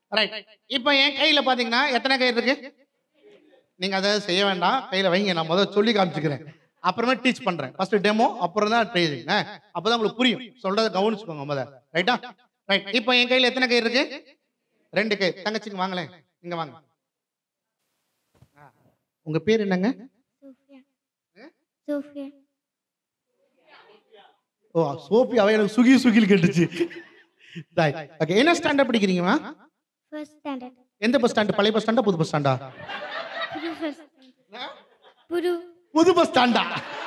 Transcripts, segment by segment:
Right. இப்போ என் கையில பாத்தீங்கன்னா எத்தனை கயிறு இருக்கு? நீங்க அதை செய்ய வேண்டாம், கையில வைங்க. நான் முதல்ல சொல்லி காமிச்சுக்கிறேன், அப்புறமே டீச் பண்றேன். ஃபர்ஸ்ட் டெமோ, அப்புறம் தான் ட்ரைனிங். அப்பதான் உங்களுக்கு புரியும். சொல்றதை கவனிச்சுக்கோங்க முதல்ல. ரைட்டா? ரைட். இப்போ என் கையில எத்தனை கயிறு இருக்கு? 2 கயிறு. தங்கச்சிக்கு வாங்களேன், இங்க வாங்க. உங்க பேர் என்னங்க? சோஃபியா. ஓ, சோஃபியாவே எனக்கு சுகி சுகில் கேட்டுச்சு. ஓகே, என்ன ஸ்டாண்டர்ட் படிக்கிறீங்கம்மா? First standard. எந்த பஸ் ஸ்டாண்ட்? பழைய பஸ் ஸ்டாண்டா புது பஸ் ஸ்டாண்டா? புது பஸ் ஸ்டாண்டா?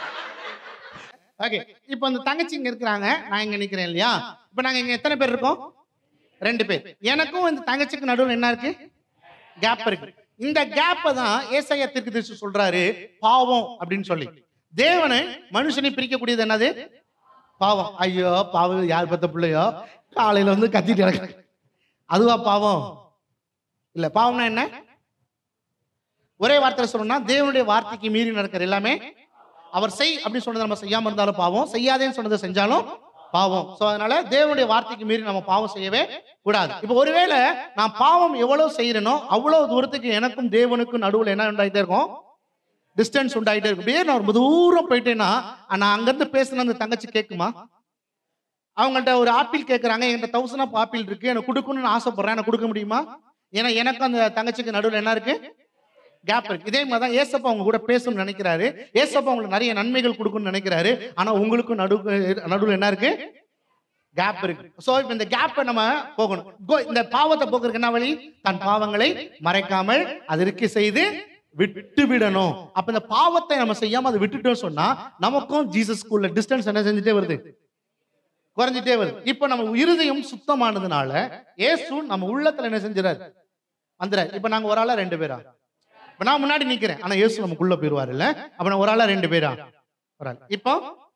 ஓகே. இப்போ அந்த தங்கச்சி இங்க இருக்கிறாங்க, நான் இங்க நிக்கிறேன் இல்லையா? இப்போ நாங்க இங்க எத்தனை பேர் இருக்கோம்? 2 பேர். எனக்கும் இந்த தங்கச்சிக்கு நடுவில் என்ன இருக்கு? கேப் இருக்கு. இந்த கேப்பை தான் ஏசாயா தீர்க்கதரிசி சொல்றாரு பாவம் அப்படின்னு சொல்லி. தேவனை மனுஷனை பிரிக்கக்கூடியது என்னது? பாவம். ஐயோ பாவம், யார் பத்த பிள்ளையோ காலையில வந்து கத்திட்டு கிடக்கு, அதுவா பாவம்? இல்ல. பாவம்னா என்ன? ஒரே வார்த்தையில சொல்லணும்னா தேவனுடைய வார்த்தைக்கு மீறி நடக்கிற எல்லாமே. அவர் செய் அப்படின்னு சொன்னதை நம்ம செய்யாம இருந்தாலும் பாவம், செய்யாதேன்னு சொன்னதை செஞ்சாலும் பாவம். சோ அதனால தேவனுடைய வார்த்தைக்கு மீறி நம்ம பாவம் செய்யவே கூடாது. இப்போ ஒருவேளை நான் பாவம் எவ்வளவு செய்யறேனோ அவ்வளவு தூரத்துக்கு எனக்கும் தேவனுக்கும் நடுவில் என்ன உண்டாயிட்டே இருக்கும்? டிஸ்டன்ஸ் உண்டாயிட்டே இருக்கும். அப்படியே நான் ரொம்ப தூரம் போயிட்டேன்னா நான் அங்கிருந்து பேசுன அந்த தங்கச்சி கேட்குமா? அவங்கள்ட்ட ஒரு ஆப்பிள் கேட்கறாங்க, என்கிட்ட 1000 ஆஃப் ஆப்பிள் இருக்கு, எனக்கு கொடுக்கணும்னு ஆசைப்படுறேன், எனக்கு கொடுக்க முடியுமா? ஏன்னா எனக்கும் அந்த தங்கச்சிக்கு நடுவில் என்ன இருக்கு? கேப் இருக்கு. இதே மாதிரி தான் ஏசப்பா அவங்க கூட பேசணும்னு நினைக்கிறாரு. ஏசப்பா உங்களுக்கு நிறைய நன்மைகள் கொடுக்கணும்னு நினைக்கிறாரு. ஆனா உங்களுக்கும் நடுவில் என்ன இருக்கு? கேப் இருக்கு. சோ இப்ப இந்த கேப்பை நம்ம போகணும். இந்த பாவத்தை போக்குறதுக்கு என்ன வழி? தன் பாவங்களை மறைக்காமல் அது இருக்க செய்து விட்டு விடணும். அப்ப இந்த பாவத்தை நம்ம செய்யாம அதை விட்டுட்டோம் சொன்னா நமக்கும் ஜீசஸ்க்குள்ள டிஸ்டன்ஸ் என்ன செஞ்சுட்டே வருது? குறைஞ்சிட்டே வருது. இப்ப நம்ம இருதயம் சுத்தமானதுனால இயேசு நம்ம உள்ளத்துல என்ன செஞ்சாரு? வந்துறாரு. இப்ப நாங்க ஒரு ஆளா 2 பேரா? இப்ப நான் முன்னாடி நிக்கிறேன், ஆனா இயேசு நமக்குள்ள போயிருவாரு இல்ல? அப்ப நான் ஒரு ஆளா 2 பேரா? ஒரு ஆள். இப்போ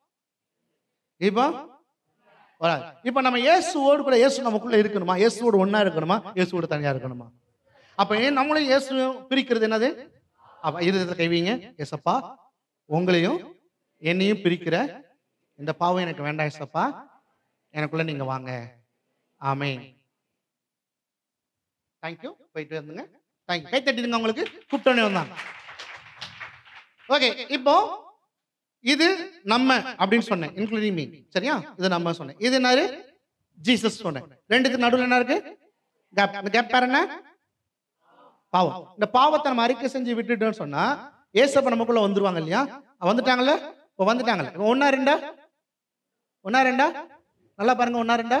ஒரு ஆள். இப்ப நம்ம இயேசுவோடு கூட, இயேசு நமக்குள்ள இருக்கணுமா? இயேசுவோடு ஒண்ணா இருக்கணுமா? இயேசுவோடு தனியா இருக்கணுமா? அப்ப ஏன் நம்மளும் இயேசு பிரிக்கிறது என்னது? அப்ப இருதயத்துல கைவிங்க, ஏசப்பா உங்களையும் என்னையும் பிரிக்கிற இந்த பாவம் எனக்கு வேண்டாம் ஏசப்பா, எனக்குள்ள நீங்க வாங்க. ஆமென். தேங்க்யூ. போயிட்டு வந்துங்க. தேங்க்யூ. கை தட்டிடுங்க, உங்களுக்கு கூப்பிட்டோன்னே வந்தாங்க. ஓகே. இப்போ இது நம்ம அப்படின்னு சொன்னேன், இன்க்ளூடிங் மீ. சரியா? இது நம்ம சொன்னேன். இது என்னது? ஜீசஸ் சொன்னேன். ரெண்டுக்கு நடுவில் என்ன இருக்கு? கேப். இந்த கேப் பேர் என்ன? பாவம். இந்த பாவத்தை நம்ம அறிக்கை செஞ்சு விட்டுட்டோம்னு சொன்னா ஏசப்பா நமக்குள்ள வந்துருவாங்க இல்லையா? வந்துட்டாங்கல்ல? இப்போ வந்துட்டாங்கல்ல? ஒன்னா ரெண்டா? ஒன்னா ரெண்டா? நல்லா பாருங்க, ஒன்னா ரெண்டா?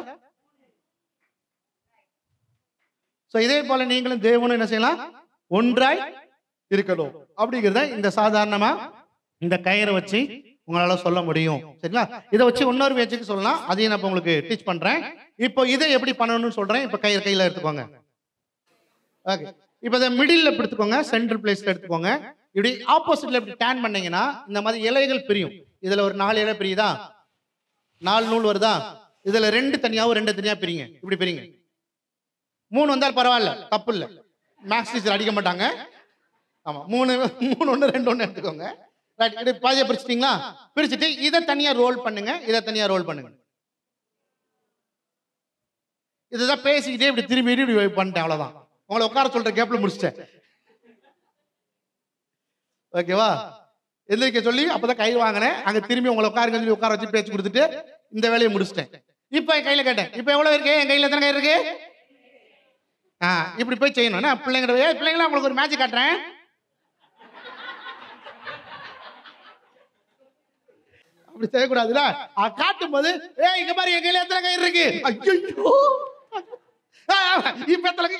சோ இதே போல நீங்களும் தேவனும் என்ன செய்யலாம்? ஒன்றாய் இருக்கணும். அப்படிங்கிறத இந்த சாதாரணமா இந்த கயிறை வச்சு உங்களால சொல்ல முடியும். சரிங்களா? இதை வச்சு இன்னொரு பேச்சுக்கு சொல்லலாம், அதையும் நான் உங்களுக்கு டீச் பண்றேன். இப்போ இதை எப்படி பண்ணணும்னு சொல்றேன். இப்போ கையில எடுத்துக்கோங்க. ஓகே. இப்போ இதை மிடில் எடுத்துக்கோங்க, சென்ட்ரல் பிளேஸ்ல எடுத்துக்கோங்க. இப்படி ஆப்போசிட்ல இப்படி டேன் பண்ணீங்கன்னா இந்த மாதிரி இலைகள் பிரியும். இதுல ஒரு 4 இலை பிரியுதா? 4 நூல் வருதா? இதுல 2 தனியாவும் 2 தனியா பிரிங்க. இப்படி பிரிங்க. 3 வந்தால் பரவாயில்ல, தப்பு இல்லை, மேக்ஸ் டீச்சர் அடிக்க மாட்டாங்க. ஆமா, 3 1 2 1 எடுத்துக்கோங்க. ரைட். இது பாதியா பிரிச்சிட்டீங்களா? பிரிச்சுட்டு இதை தனியா ரோல் பண்ணுங்க, இதை தனியா ரோல் பண்ணுங்க. இதுதான் பேசிக்கிட்டே இப்படி திரும்பி இப்படி பண்ணிட்டேன், அவ்வளவுதான். உங்களை உட்கார சொல்ற கேப்ல முடிச்சிட்டேன். ஓகேவா? எந்திரிக்க சொல்லி அப்பதான் கை வாங்கினேன், அங்க திரும்பி உங்களை உட்காருங்க சொல்லி உட்கார வச்சு பேச்சு கொடுத்துட்டு இந்த வேலையை முடிச்சிட்டேன். இப்ப என் கையில கேட்டேன், இப்ப எவ்வளவு இருக்கு? என் கையில எத்தனை கை இருக்கு? இப்படி போய் செய்யணும். பிள்ளைங்களா உங்களுக்கு ஒரு மேஜிக் காட்டுறேன். அப்படி செய்யக்கூடாதுல. காட்டும் போது இங்க பாரு என் கையில எத்தனை கை இருக்கு? ஐயோ, இப்ப எத்தனை கை?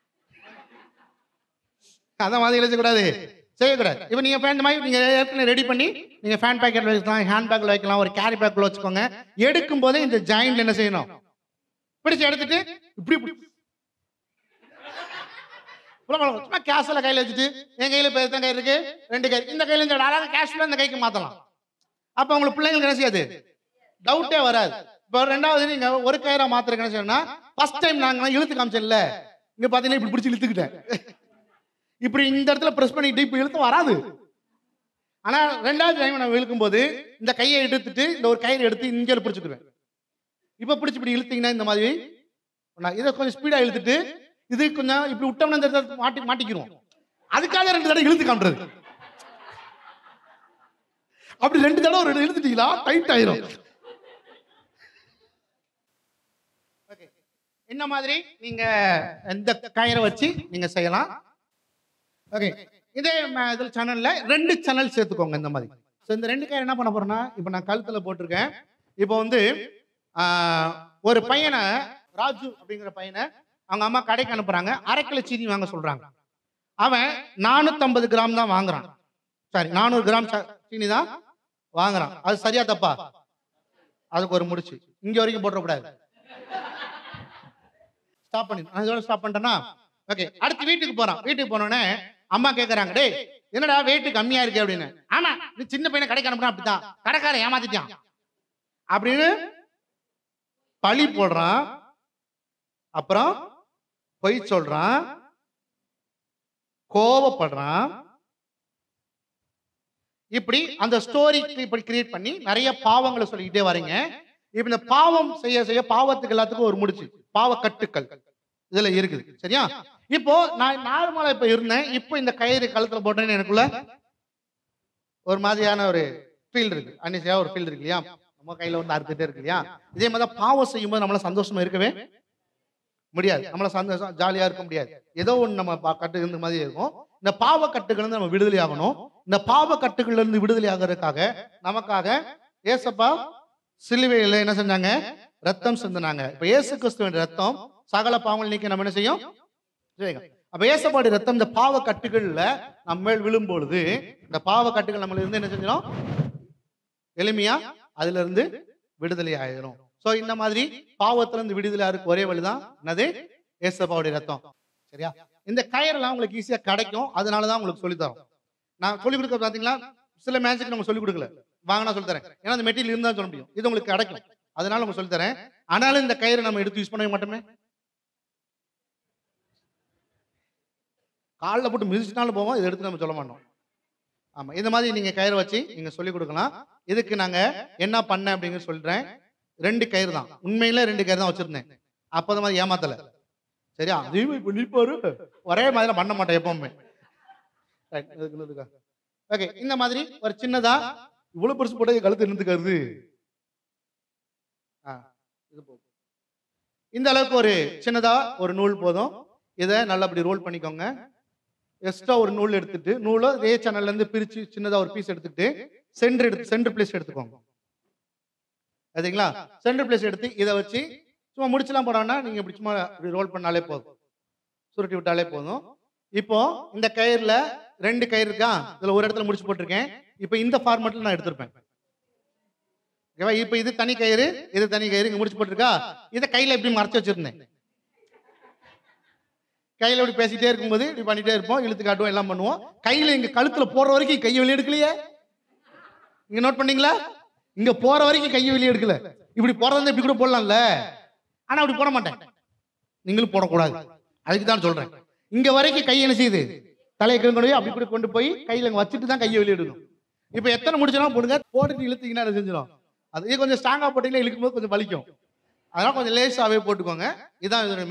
அதான் மாதிரி எழுதக்கூடாது, செய்யக்கூடாது. இப்ப நீங்க ஃபேன் மாதிரி நீங்க ஏற்கனவே ரெடி பண்ணி நீங்க ஃபேன் பேக்கெட்ல வைக்கலாம், ஹேண்ட் பேக்ல வைக்கலாம், ஒரு கேரி பேக்ல வச்சுக்கோங்க. எடுக்கும் போதே இந்த ஜாயிண்ட்ல என்ன செய்யணும்? பிடிச்சு எடுத்துட்டு இப்படி சும்மா கேஷ்ல கையில வச்சுட்டு என் கையில இப்ப எத்தனை கை இருக்கு? 2 கை. இந்த கையில இந்த அழகா கேஷ்ல இந்த கைக்கு மாத்தலாம். அப்ப உங்களுக்கு பிள்ளைங்களுக்கு என்ன செய்யாது? டவுட்டே வராது. இப்போ 2வது நீங்க ஒரு கயிறா மாத்திர என்ன செய்யணும்னா, ஃபர்ஸ்ட் டைம் நாங்க இழுத்து காமிச்சேன்ல, இங்க பாத்தீங்கன்னா இப்படி பிடிச்சி இழுத்துக்கிட்டேன். இப்படி இந்த இடத்துல பிரஸ் பண்ணிட்டு இப்ப இழுத்து வராது. ஆனா 2வது டைம் நான் இழுக்கும் போது இந்த கையை எடுத்துட்டு இந்த ஒரு கயிறு எடுத்து இங்க பிடிச்சிக்குவேன். இப்ப பிடிச்சி இப்படி இழுத்தீங்கன்னா இந்த மாதிரி இதை கொஞ்சம் ஸ்பீடா இழுத்துட்டு இது கொஞ்சம் இப்படி விட்டோம்னா இந்த இடத்துல மாட்டிக்கிறோம். அதுக்காக 2 தடவை இழுத்து காட்டுறது. அப்படி 2 தடவை ஒரு இழுத்துட்டீங்களா டைட் ஆயிரும். ஓகே, என்ன மாதிரி நீங்க இந்த கயிறை வச்சு நீங்க செய்யலாம். ஓகே, இதே இதில் சேனல்ல 2 சேனல் சேர்த்துக்கோங்க இந்த மாதிரி. ஸோ இந்த 2 கயிறு என்ன பண்ண போறேன்னா, இப்போ நான் கழுத்துல போட்டிருக்கேன். இப்போ வந்து ஒரு பையனை, ராஜு அப்படிங்கிற பையனை அவங்க அம்மா கடைக்கு அனுப்புறாங்க. 1/2 கிலோ சீனி வாங்க சொல்றாங்க. அவன் 450 கிராம் தான் வாங்குறான். சாரி, 400 கிராம் சீனி தான் வாங்குறான். அது சரியா தப்பா? அதுக்கு ஒரு முடிச்சு இங்க வரைக்கும் போட்டக்கூடாது. ஸ்டாப் பண்ணி ஸ்டாப் பண்ணிட்டேன்னா ஓகே. அடுத்து வீட்டுக்கு போறான். வீட்டுக்கு போனோடனே அம்மா கேட்கறாங்க, டேய் என்னடா வெயிட் கம்மியா இருக்கு அப்படின்னு. ஆமா, நீ சின்ன பையனை கடைக்கு அனுப்புறான், அப்படித்தான் கடைக்காரன் ஏமாத்திட்டான் அப்படின்னு பழி போடுறான். அப்புறம் பொய் சொல்றான், கோவப்படுறான். இப்படி அந்த ஸ்டோரிக்கு இப்படி கிரியேட் பண்ணி நிறைய பாவங்களை சொல்லிக்கிட்டே வரீங்க. இப்ப இந்த பாவம் செய்ய செய்ய பாவத்துக்கு எல்லாத்துக்கும் ஒரு முடிச்சு, பாவ கட்டுக்கள் இதுல இருக்குது. சரியா? இப்போ நான் நார்மலா இப்ப இருந்தேன். இப்போ இந்த கயிறு கழுத்துல போட்டேன்னு எனக்குள்ள ஒரு மாதிரியான ஒரு ஃபீல் இருக்கு. அன்னிசையா ஒரு ஃபீல் இருக்கு இல்லையா? நம்ம கையில வந்து அறுத்துட்டே இருக்கு இல்லையா? இதே மாதிரி பாவம் செய்யும்போது நம்மள சந்தோஷமா இருக்கவே முடியாது. நம்மள சந்தோஷம் ஜாலியா இருக்க முடியாது. ஏதோ ஒன்று நம்ம கட்டு இருந்த மாதிரி இருக்கும். இந்த பாவ கட்டுகள் இருந்து நம்ம விடுதலை ஆகணும். இந்த பாவ கட்டுகள்ல இருந்து விடுதலை ஆகிறதுக்காக நமக்காக ஏசப்பா சிலுவையில என்ன செஞ்சாங்க? ரத்தம் சிந்தினாங்க. இப்ப இயேசு கிறிஸ்துவின் ரத்தம் சகல பாவங்கள் நீக்கி நம்ம என்ன செய்யும்? அப்ப ஏசப்பாடி ரத்தம் இந்த பாவ கட்டுகள்ல நம்ம மேல் விழும் பொழுது இந்த பாவ கட்டுகள் நம்மள இருந்து என்ன செஞ்சிடும்? எளிமையா அதுல இருந்து விடுதலை ஆயிரும். சோ இந்த மாதிரி பாவத்துல இருந்து விடுதலை ஆகிறதுக்கு ஒரே வழிதான் என்னது? ஏசப்பாவுடைய ரத்தம். சரியா? இந்த கயிறெல்லாம் உங்களுக்கு ஈஸியா கிடைக்கும். அதனாலதான் உங்களுக்கு சொல்லி தரோம். நான் சொல்லிக் கொடுக்க பாத்தீங்களா, சில மேஜிக் நம்ம சொல்லிக் கொடுக்கல, வாங்கினா சொல்லி தரேன். ஏன்னா அந்த மெட்டீரியல் இருந்தா சொல்ல முடியும். இது உங்களுக்கு கிடைக்கும், அதனால உங்களுக்கு சொல்லி தரேன். ஆனாலும் இந்த கயிறை நம்ம எடுத்து யூஸ் பண்ணவே மாட்டோமே. காலில் போட்டு மிதிச்சினாலும் போவோம், இதை எடுத்து நம்ம சொல்ல மாட்டோம். ஆமா, இந்த மாதிரி நீங்க கயிறை வச்சு நீங்க சொல்லிக் கொடுக்கலாம். இதுக்கு நாங்க என்ன பண்ண அப்படிங்கிற சொல்றேன். 2 கயிறு தான், உண்மையில 2 கயிறு தான் வச்சிருந்தேன். அப்போ அந்த மாதிரி ஏமாத்தல. சரியா? நிப்பாரு ஒரே மாதிரி பண்ண மாட்டேன் எப்பவுமே. ஓகே, இந்த மாதிரி ஒரு சின்னதா இவ்வளவு பெருசு போட்டு கழுத்து இருந்துக்கிறது. இந்த அளவுக்கு ஒரு சின்னதா ஒரு நூல் போதும். இதை நல்லபடி ரோல் பண்ணிக்கோங்க. எக்ஸ்ட்ரா ஒரு நூல் எடுத்துட்டு, நூலை இதே சேனல்ல இருந்து பிரிச்சு சின்னதா ஒரு பீஸ் எடுத்துட்டு சென்டர் பிளேஸ் எடுத்துக்கோங்க. சரிங்களா? சென்டர் பிளேஸ் எடுத்து இதை வச்சு சும்மா முடிச்சலாம் போனோம்னா நீங்க இப்படி சும்மா ரோல் பண்ணாலே போதும், சுருட்டி விட்டாலே போதும். இப்போ இந்த கயிறுல 2 கயிறு இருக்கா, இதுல ஒரு இடத்துல முடிச்சு போட்டிருக்கேன். இப்போ இந்த ஃபார்மேட்ல நான் எடுத்திருப்பேன். ஓகேவா? இப்போ இது தனி கயிறு, இது தனி கயிறு, இங்க முடிச்சு போட்டிருக்கா. இதை கையில எப்படி மறைச்சு வச்சிருந்தேன். கையில இப்படி பேசிட்டே இருக்கும்போது இப்படி பண்ணிட்டே இருப்போம், இழுத்து காட்டுவோம், எல்லாம் பண்ணுவோம். கையில இங்க கழுத்துல போற வரைக்கும் கையை வெளியே எடுக்கலையே. இங்க நோட் பண்ணீங்களா? இங்க போற வரைக்கும் கையை வெளியே எடுக்கல. இப்படி போறதா இப்படி கூட போடலாம்ல, ஆனா அப்படி போட மாட்டேன். நீங்களும் போடக்கூடாது, அதுக்கு தான் சொல்றேன். இங்க வரைக்கும் கை என்ன செய்யுது? தலையை கொண்டு போய் அப்படி கூட கொண்டு போய் கையில வச்சுட்டு தான் கையை வெளியே எடுக்கணும். இப்ப எத்தனை முடிச்சோம் போடுங்க, போட்டுட்டு இழுத்தீங்கன்னா என்ன செஞ்சிடும்? அது கொஞ்சம் ஸ்ட்ராங்கா போட்டீங்கன்னா இழுக்கும் போது கொஞ்சம் வலிக்கும். அதனால கொஞ்சம் லேசாவே போட்டுக்கோங்க. இதான்